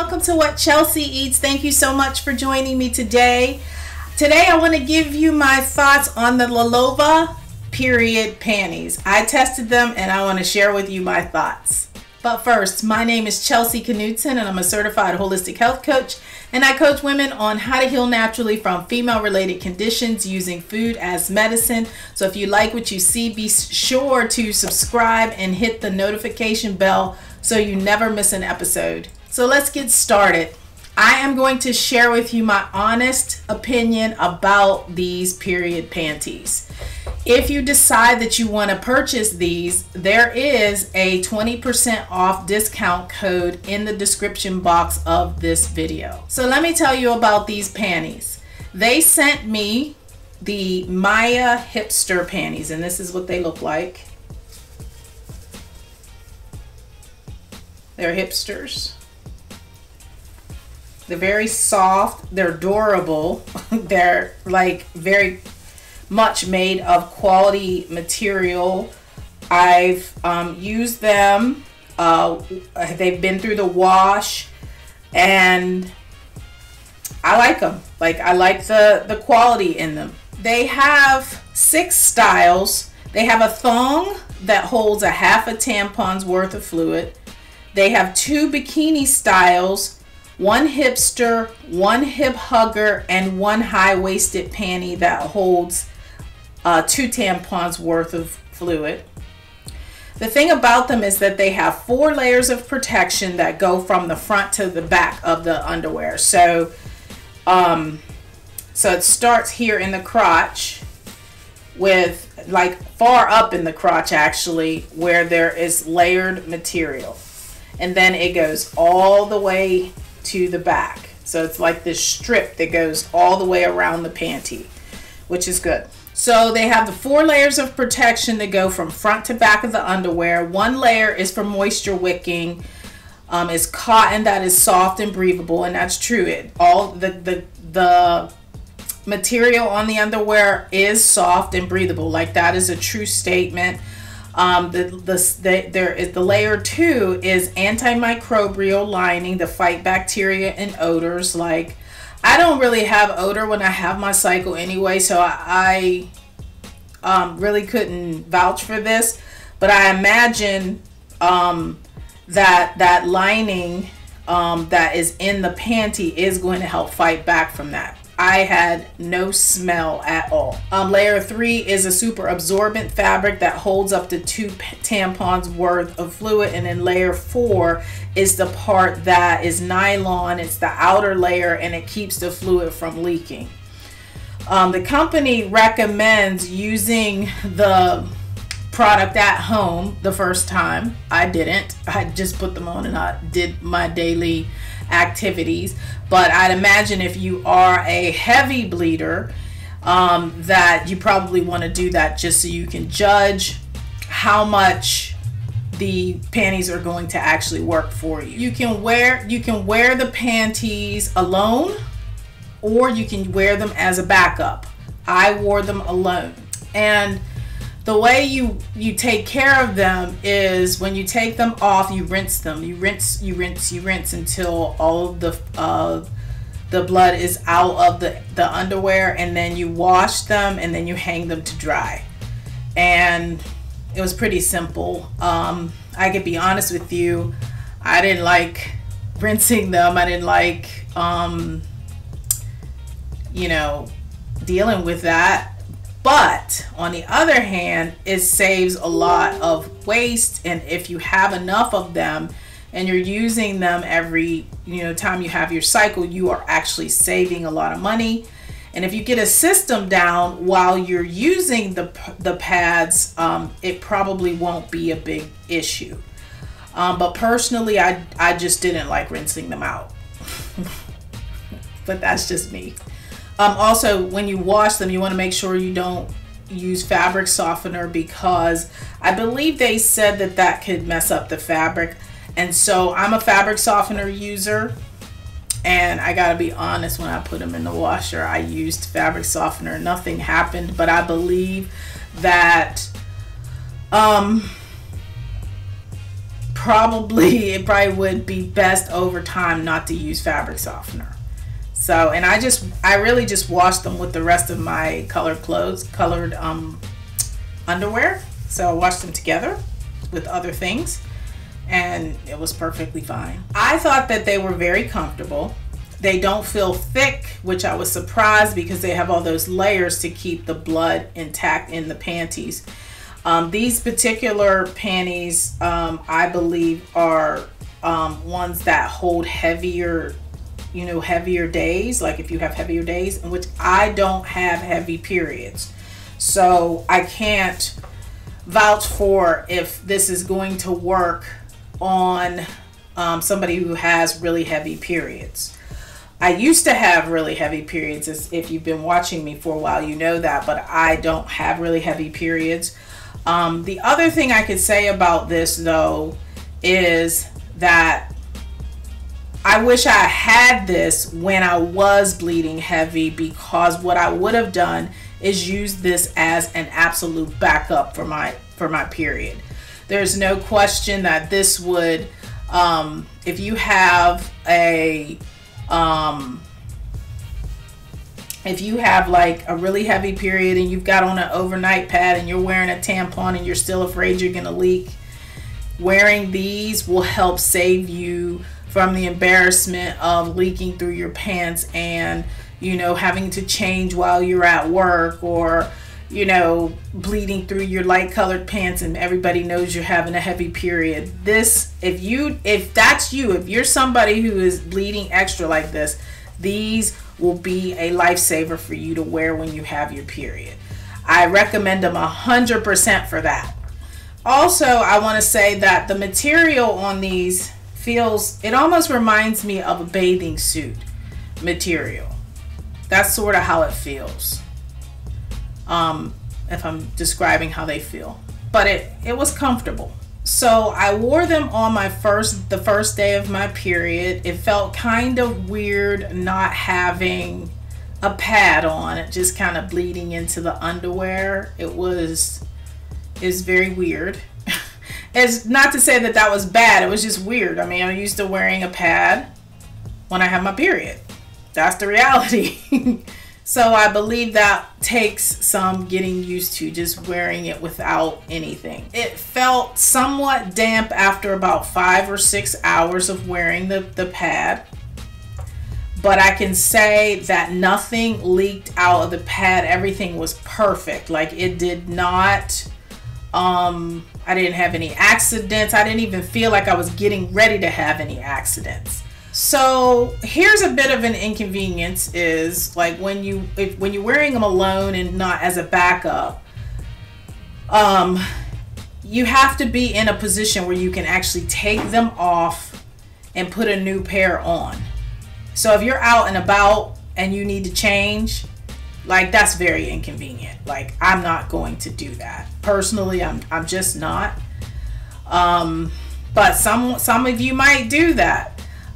welcome to What Chelsea Eats. Thank you so much for joining me today. Today I want to give you my thoughts on the Lilova period panties. I tested them and I want to share with you my thoughts. But first, my name is Chelsea Knudsen and I'm a certified holistic health coach, and I coach women on how to heal naturally from female-related conditions using food as medicine. So if you like what you see, be sure to subscribe and hit the notification bell so you never miss an episode. So let's get started. I am going to share with you my honest opinion about these period panties. If you decide that you want to purchase these, there is a 20% off discount code in the description box of this video. So let me tell you about these panties. They sent me the Mia HIpster panties, and this is what they look like. They're hipsters. They're very soft, they're durable, they're like very much made of quality material. I've used them, they've been through the wash, and I like them. Like, I like the quality in them. They have 6 styles. They have a thong that holds a half a tampon's worth of fluid. They have 2 bikini styles, 1 hipster, 1 hip hugger, and 1 high-waisted panty that holds 2 tampons worth of fluid. The thing about them is that they have 4 layers of protection that go from the front to the back of the underwear. So it starts here in the crotch, with like far up in the crotch actually, where there is layered material, and then it goes all the way to the back. So it's like this strip that goes all the way around the panty, which is good. So they have the 4 layers of protection that go from front to back of the underwear. 1 layer is for moisture wicking. It's cotton that is soft and breathable, and that's true. All the material on the underwear is soft and breathable. Like, that is a true statement. The layer 2 is antimicrobial lining to fight bacteria and odors. Like, I don't really have odor when I have my cycle anyway, so I really couldn't vouch for this, but I imagine that lining that is in the panty is going to help fight back from that. I had no smell at all. Layer 3 is a super absorbent fabric that holds up to 2 tampons worth of fluid, and then layer 4 is the part that is nylon. It's the outer layer, and it keeps the fluid from leaking. The company recommends using the product at home the first time. I didn't. I just put them on and I did my daily activities. But I'd imagine if you are a heavy bleeder, that you probably want to do that just so you can judge how much the panties are going to actually work for you. You can wear the panties alone, or you can wear them as a backup. I wore them alone, and the way you take care of them is when you take them off, you rinse them. You rinse until all of the blood is out of the underwear, and then you wash them, and then you hang them to dry. And it was pretty simple. I could be honest with you, I didn't like rinsing them. I didn't like dealing with that. But on the other hand, it saves a lot of waste, and if you have enough of them and you're using them every time you have your cycle, you are actually saving a lot of money. And if you get a system down while you're using the pads, it probably won't be a big issue. But personally, I just didn't like rinsing them out. But that's just me. Also, when you wash them, you want to make sure you don't use fabric softener, because I believe they said that could mess up the fabric. And so I'm a fabric softener user, and I gotta be honest, when I put them in the washer, I used fabric softener. Nothing happened, but I believe that it probably would be best over time not to use fabric softener. So, and I really just washed them with the rest of my colored underwear. So I washed them together with other things and it was perfectly fine. I thought that they were very comfortable. They don't feel thick, which I was surprised because they have all those layers to keep the blood intact in the panties. These particular panties, I believe, are ones that hold heavier, heavier days, like if you have heavier days, in which I don't have heavy periods. So I can't vouch for if this is going to work on somebody who has really heavy periods. I used to have really heavy periods, as if you've been watching me for a while, you know that, but I don't have really heavy periods. The other thing I could say about this though is that I wish I had this when I was bleeding heavy, because what I would have done is use this as an absolute backup for my period. There's no question that this would, if you have like a really heavy period and you've got on an overnight pad and you're wearing a tampon and you're still afraid you're gonna leak, wearing these will help save you from the embarrassment of leaking through your pants and having to change while you're at work, or bleeding through your light colored pants and everybody knows you're having a heavy period. This, if you're somebody who is bleeding extra like this, these will be a lifesaver for you to wear when you have your period. I recommend them 100% for that. Also, I want to say that the material on these it almost reminds me of a bathing suit material. That's sort of how it feels. If I'm describing how they feel, but it was comfortable. So I wore them on the first day of my period. It felt kind of weird not having a pad on, it just kind of bleeding into the underwear. It's very weird. It's not to say that that was bad, it was just weird. I mean, I'm used to wearing a pad when I have my period. That's the reality. So I believe that takes some getting used to, just wearing it without anything. It felt somewhat damp after about 5 or 6 hours of wearing the pad. But I can say that nothing leaked out of the pad. Everything was perfect. Like, it did not, I didn't have any accidents. I didn't even feel like I was getting ready to have any accidents. So here's a bit of an inconvenience, is like when you're wearing them alone and not as a backup, you have to be in a position where you can actually take them off and put a new pair on. So if you're out and about and you need to change, like, that's very inconvenient. Like, I'm not going to do that. Personally, I'm just not. But some of you might do that.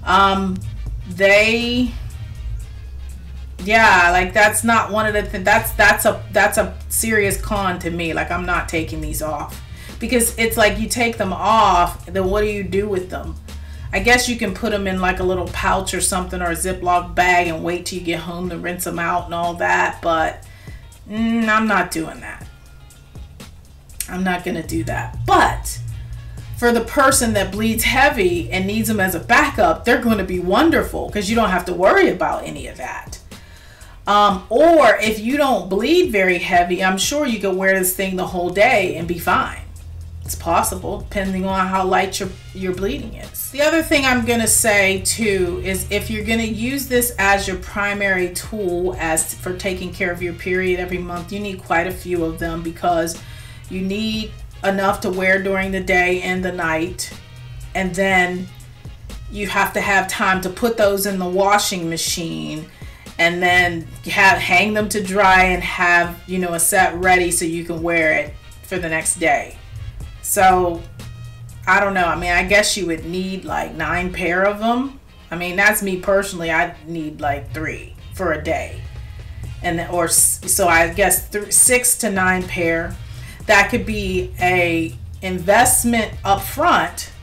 Like, that's not one of the things. That's a serious con to me. Like, I'm not taking these off, because it's like, you take them off, then what do you do with them? I guess you can put them in like a little pouch or something, or a Ziploc bag, and wait till you get home to rinse them out and all that. But I'm not doing that. I'm not gonna do that. But for the person that bleeds heavy and needs them as a backup, they're going to be wonderful, because you don't have to worry about any of that. Or if you don't bleed very heavy, I'm sure you could wear this thing the whole day and be fine. It's possible, depending on how light your bleeding is. The other thing I'm going to say too is, if you're going to use this as your primary tool for taking care of your period every month, you need quite a few of them, because you need enough to wear during the day and the night, and then you have to have time to put those in the washing machine, and then hang them to dry and have a set ready so you can wear it for the next day. So I don't know, I mean, I guess you would need like 9 pair of them. I mean, that's me personally. I need like 3 for a day, so I guess 6 to 9 pair. That could be a investment up front,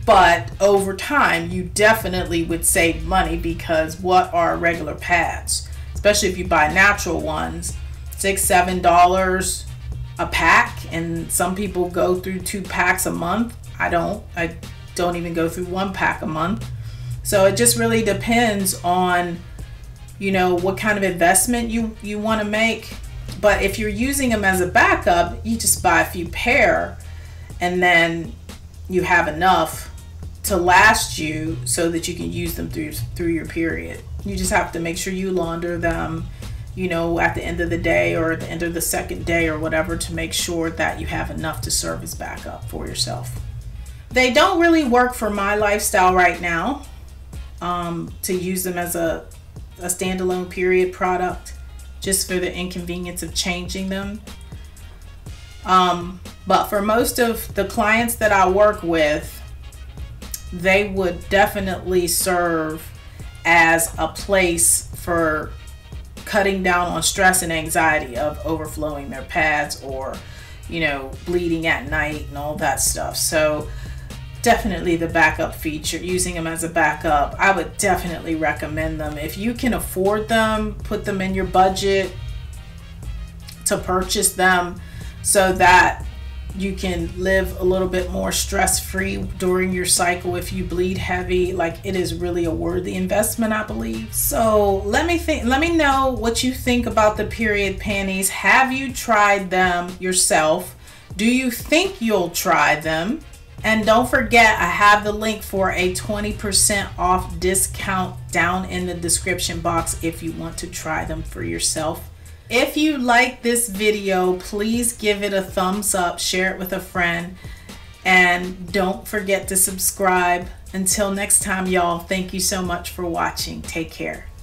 But over time, you definitely would save money, because what are regular pads? Especially if you buy natural ones, $6-7 a pack, and some people go through 2 packs a month. I don't even go through 1 pack a month. So it just really depends on, you know, what kind of investment you want to make. But if you're using them as a backup, you just buy a few pair, and then you have enough to last you so that you can use them through your period. You just have to make sure you launder them, you know, at the end of the day or at the end of the second day or whatever, to make sure that you have enough to serve as backup for yourself. They don't really work for my lifestyle right now, to use them as a standalone period product, just for the inconvenience of changing them. But for most of the clients that I work with, they would definitely serve as a place for cutting down on stress and anxiety of overflowing their pads, or, you know, bleeding at night and all that stuff. So definitely the backup feature, using them as a backup, I would definitely recommend them. If you can afford them, put them in your budget to purchase them, so that you can live a little bit more stress-free during your cycle if you bleed heavy. Like, it is really a worthy investment, I believe. So let me know what you think about the period panties. Have you tried them yourself? Do you think you'll try them? And don't forget, I have the link for a 20% off discount down in the description box if you want to try them for yourself. If you like this video, please give it a thumbs up, share it with a friend, and don't forget to subscribe. Until next time, y'all, thank you so much for watching. Take care.